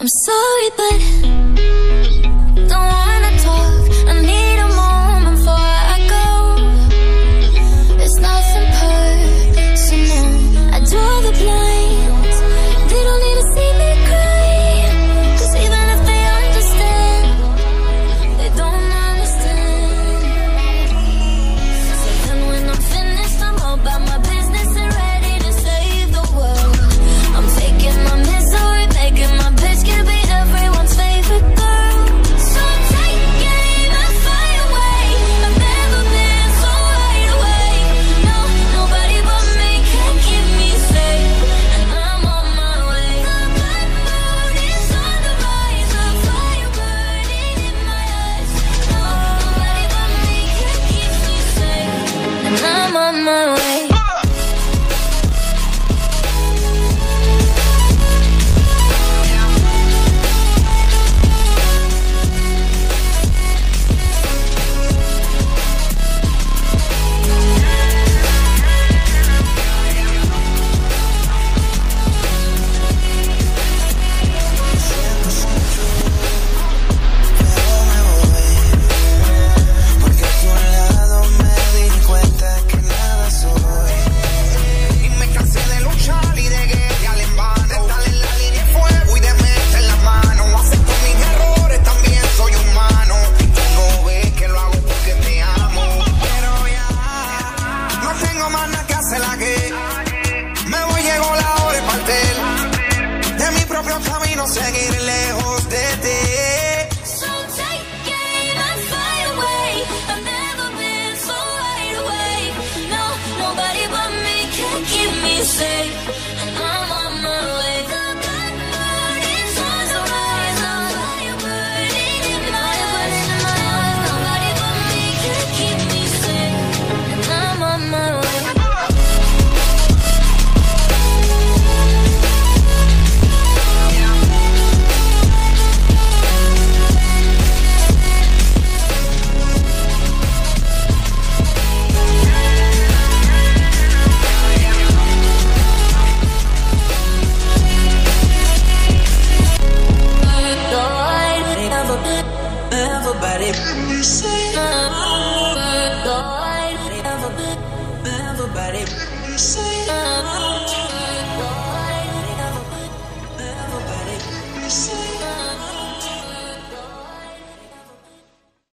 I'm sorry, but don't wanna talk. I need a moment before I go. It's nothing personal. I draw the blinds. They don't need to see me cry. 'Cause even if they understand, they don't understand. So then when I'm finished, I'm all about my business and ready to save the world. I'm taking my misery, making my bitch can be everyone's favorite girl. So take aim and fly away. I've never been so wide awake. No, nobody but me can keep me safe. And I'm on my way. The blood moon is on the rise. A fire burning in my eyes. No, nobody but me can keep me safe. And I'm on my way. Porque a tu lado me di cuenta que nada soy. Y me cansé de luchar y de guerrear en vano. De estar en la línea de fuego y de meter la mano. Acepto mis errores, también soy humano. Tú no ves que lo hago porque te amo. Pero ya no tengo más nada que hacer aquí. Me voy, llegó la hora de partir. De mi propio camino seguir lejos de ti. So take aim and fly away. I've never been so wide awake. No, nobody but me can keep me safe.